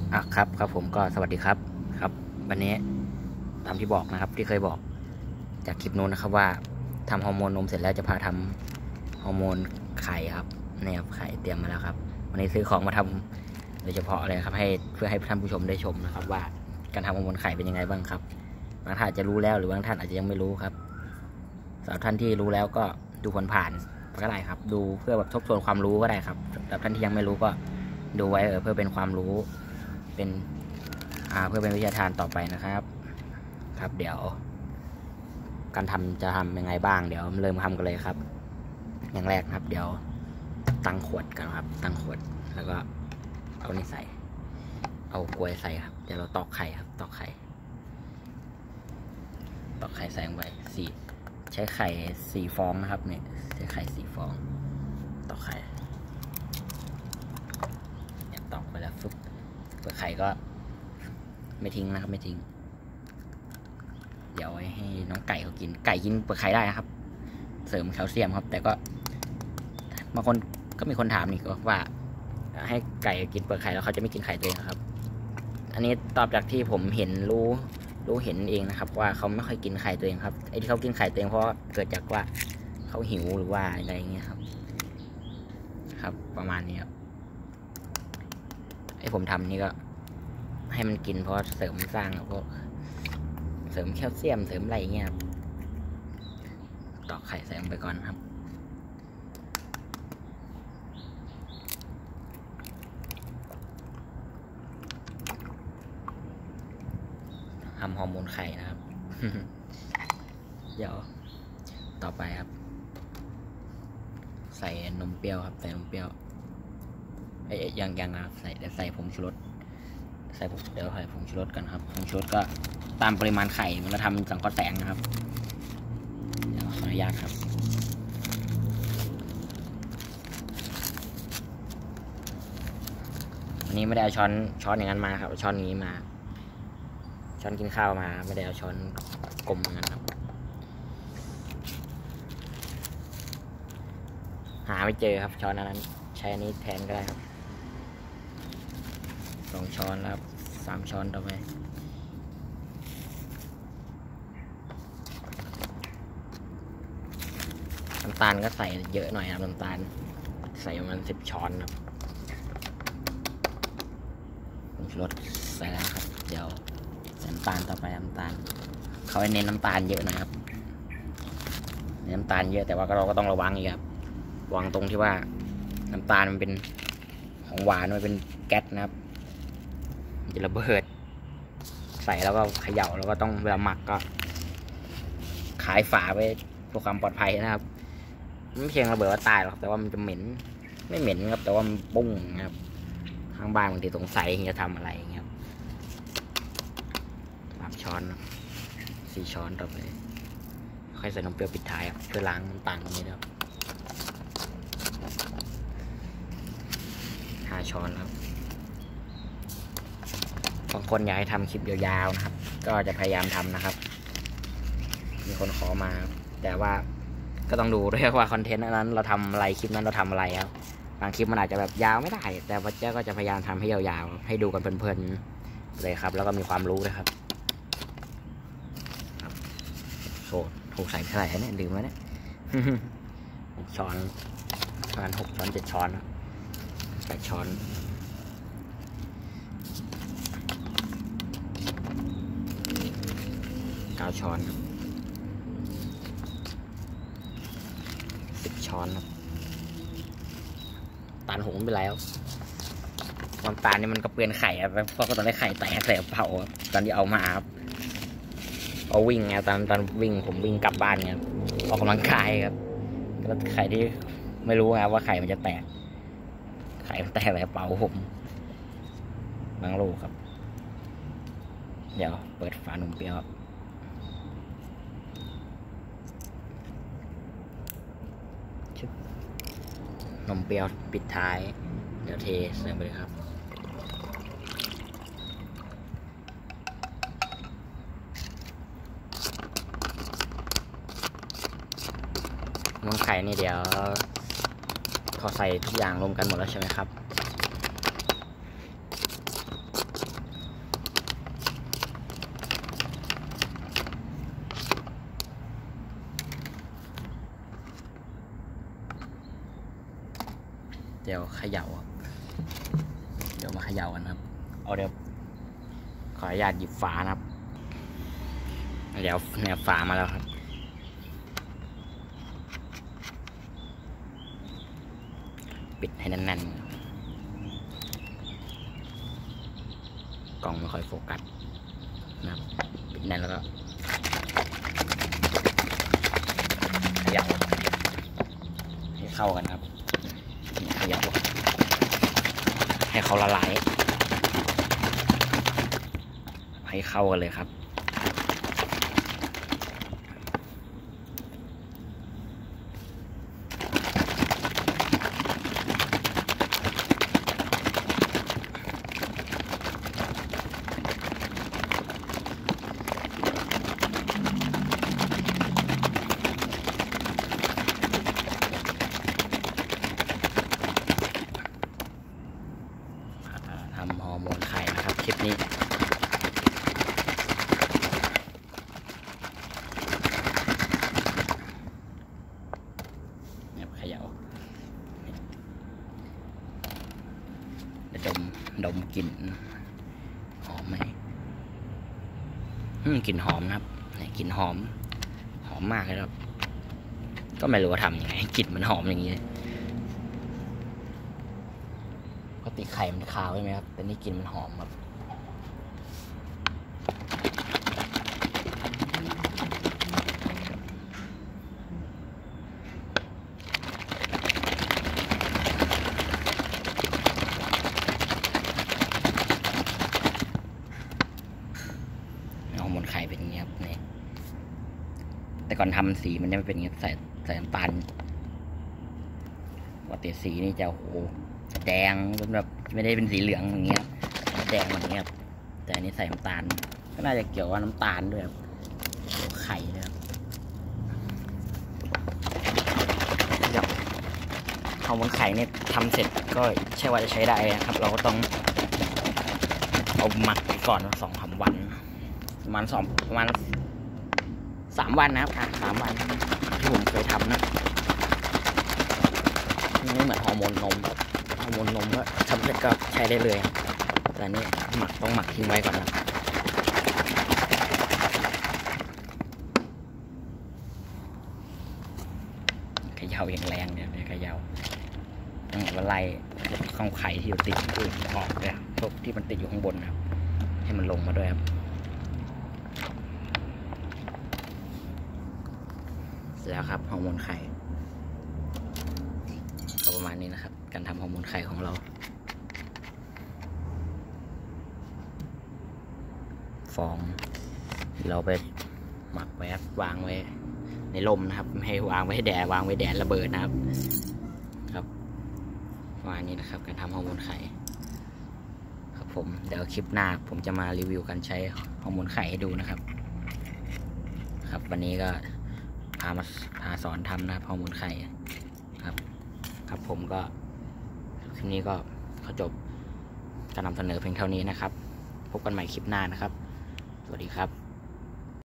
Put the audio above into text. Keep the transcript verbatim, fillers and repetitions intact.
อ่ะครับครับผมก็สวัสดีครับครับวันนี้ตามที่บอกนะครับที่เคยบอกจากคลิปนู้นนะครับว่าทำฮอร์โมนนมเสร็จแล้วจะพาทำฮอร์โมนไข่ครับเนี่ยครับไข่เตรียมมาแล้วครับวันนี้ซื้อของมาทำโดยเฉพาะเลยครับให้เพื่อให้ท่านผู้ชมได้ชมนะครับว่าการทำฮอร์โมนไข่เป็นยังไงบ้างครับบางท่านอาจจะรู้แล้วหรือบางท่านอาจจะยังไม่รู้ครับสำหรับท่านที่รู้แล้วก็ดูผ่านๆก็ได้ครับดูเพื่อแบบทบทวนความรู้ก็ได้ครับสำหรับท่านที่ยังไม่รู้ก็ดูไว้เออเพื่อเป็นความรู้เป็นอ่าเพื่อเป็นวิทยาทานต่อไปนะครับครับเดี๋ยวการทำจะทำยังไงบ้างเดี๋ยวเริ่มทำกันเลยครับอย่างแรกครับเดี๋ยวตั้งขวดกันครับตั้งขวดแล้วก็เอานี่ใส่เอากล้วยใส่ครับเดี๋ยวเราตอกไข่ครับตอกไข่ตอกไข่ใส่ลงไปสี่ใช้ไข่สี่ฟองนะครับเนี่ยใช้ไข่สี่ฟองตอกไข่เนี่ยตอกไปแล้วฟึบเปลือกไข่ก็ไม่ทิ้งนะครับไม่ทิ้งเดี๋ยวไว้ให้น้องไก่เขากินไก่กินเปลือกไข่ได้นะครับเสริมแคลเซียมครับแต่ก็บางคนก็มีคนถามนี่ก็ว่าให้ไก่กินเปลือกไข่แล้วเขาจะไม่กินไข่ตัวเองครับอันนี้ตอบจากที่ผมเห็นรู้รู้เห็นเองนะครับว่าเขาไม่ค่อยกินไข่ตัวเองครับไอ้ที่เขากินไข่ตัวเองเพราะเกิดจากว่าเขาหิวหรือว่าอะไรอย่างเงี้ยครับครับประมาณนี้ครับไอ้ผมทำนี่ก็ให้มันกินเพราะเสริมสร้างพวกเสริมแคลเซียมเสริมอะไรเงี้ยครับตอกไข่ใส่ลงไปก่อนครับทำฮอร์โมนไข่นะครับ เดี๋ยวต่อไปครับใส่นมเปรี้ยวครับใส่นมเปรี้ยวไอ้ยังยังครับใส่เดี๋ยวใส่ผงชูรสใส่ผงเดี๋ยวใส่ผงชูรสกันครับผงชูรสก็ตามปริมาณไข่มันจะทำสังเคราะห์แสงนะครับเดี๋ยวขออนุญาตครับวันนี้ไม่ได้เอาช้อนช้อนอย่างนั้นมาครับช้อนนี้มาช้อนกินข้าวมาไม่ได้เอาช้อนกลมอย่างนั้นครับหาไม่เจอครับช้อนนั้นใช้อันนี้แทนก็ได้ครับสองช้อนแล้วครับสามช้อนต่อไปน้ำตาลก็ใส่เยอะหน่อยครับน้ำตาลใส่ประมาณสิบช้อนครับผงชูรสใส่แล้วครับเดี๋ยวใส่น้ำตาลต่อไปน้ำตาลเขาให้เน้นน้ำตาลเยอะนะครับเน้นน้ำตาลเยอะแต่ว่าเราก็ต้องระวังอีกครับระวังตรงที่ว่าน้ำตาลมันเป็นของหวานมันเป็นแก๊สนะครับจะระเบิดใส่แล้วก็เขย่าแล้วก็ต้องเวลาหมักก็ขายฝาไว้เพื่อความปลอดภัยนะครับไม่เพียงระเบิดว่าตายหรอกแต่ว่ามันจะเหม็นไม่เหม็นครับแต่ว่ามันปุ้งนะครับข้างบ้านบางทีสงสัยจะทำอะไรอย่างเงี้ยสามช้อนสี่ช้อนต่อไปค่อยใส่น้ำเปรี้ยวปิดท้ายครับเพื่อล้างน้ำตาลตรงนี้นะครับห้าช้อนครับบางคนอยากให้ทำคลิปยาวๆนะครับก็จะพยายามทำนะครับมีคนขอมาแต่ว่าก็ต้องดูด้วยว่าคอนเทนต์นั้นเราทำอะไรคลิปนั้นเราทำอะไรครับบางคลิปมันอาจจะแบบยาวไม่ได้แต่ว่าเจ้าก็จะพยายามทำให้ยาวๆให้ดูกันเพลินๆเลยครับแล้วก็มีความรู้ด้วยครับโอ้ถูกใส่เท่าไหร่เนี่ยลืมแล้วเนี่ยหกช้อนประมาณหกช้อนเจ็ดช้อนแปดช้อนเก้าช้อนสิบช้อนครับตาลหงไปแล้วน้ำตาลนี่มันก็เปลี่ยนไข่ครับเพราะก็ตอนได้ไข่แตกใส่กระเป๋าตอนที่เอามาครับเอาวิ่งไงตอนตอนวิ่งผมวิ่งกลับบ้านไงออกกำลังกายครับแล้วไข่ที่ไม่รู้ครับว่าไข่มันจะแตกไข่มันแตกใส่กระเป๋าผมบางลูกครับเดี๋ยวเปิดฝานมเปรี้ยวนมเปรี้ยวปิดท้ายเดี๋ยวเทใส่ไปเลยครับนมไข่นี่เดี๋ยวพอใส่ทุกอย่างรวมกันหมดแล้วใช่ไหมครับดี๋ยวเขย่าเดี๋ยวมาเขย่ากันครับเอาเดี๋ยวขออนุญาตหยิบฝานะครับเดี๋ยวเนี่ยฝามาแล้วครับปิดให้แน่นๆกล่องไม่ค่อยโฟกัสนะครับปิดแน่นแล้วก็เขย่าให้เข้ากันครับเขย่าให้เขาละลายให้เข้ากันเลยครับทำฮอร์โมนไข่นะครับคลิปนี้เนี่ยเขย่าดมดมกลิ่นหอมไหมกลิ่นหอมนะครับเนี่ยกลิ่นหอมหอมมากเลยครับก็ไม่รู้ว่าทำยังไงกลิ่นมันหอมอย่างนี้ปกติไข่มันคาวใช่ไหมครับแต่นี่กลิ่นมันหอมครับฮอร์โมนไข่เป็นอย่างนี้ครับเนี่ยแต่ก่อนทำสีมันจะไม่เป็นอย่างนี้ใส่ใส่น้ำตาลปกติสีนี่จะโอ้โหแดงเป็นแบบไม่ได้เป็นสีเหลืองอย่างเงี้ยแดงอย่างเงี้ยแต่อันนี้ใส่น้ำตาลก็น่าจะเกี่ยวกับน้ำตาลด้วยครับไข่นะครับฮอร์โมนไข่เนี่ยทำเสร็จก็ใช่ว่าจะใช้ได้นะครับเราก็ต้องเอาหมักไปก่อนสองสามวันประมาณสองประมาณสามวันนะครับอ่ะสามวันที่ผมเคยทำนะไม่เหมือนฮอร์โมนนมแบบฮอร์โมนนมก็ทำเสร็จก็ใช้ได้เลยแต่นี่หมักต้องหมักทิ้งไว้ก่อนนะเขย่าอย่างแรงเนี่ยเขย่าต้องมาไล่ข้างไข่ที่อยู่ติดที่ออกเลยพวกที่มันติดอยู่ข้างบนครับให้มันลงมาด้วยครับเสร็จแล้วครับฮอร์โมนไข่ก็ประมาณนี้นะครับการทำฮอร์โมนไข่ของเราฟองเราไปหมักไว้วางไว้ในร่มนะครับไม่ให้วางไว้แดดวางไว้แดดระเบิดนะครับครับประมาณนี้นะครับการทำฮอร์โมนไข่ครับผมเดี๋ยวคลิปหน้าผมจะมารีวิวการใช้ฮอร์โมนไข่ให้ดูนะครับครับวันนี้ก็พามาพาสอนทำนะครับฮอร์โมนไข่ครับครับผมก็คลิปนี้ก็ขอจบการนำเสนอเพียงเท่านี้นะครับพบกันใหม่คลิปหน้านะครับสวัสดีครับ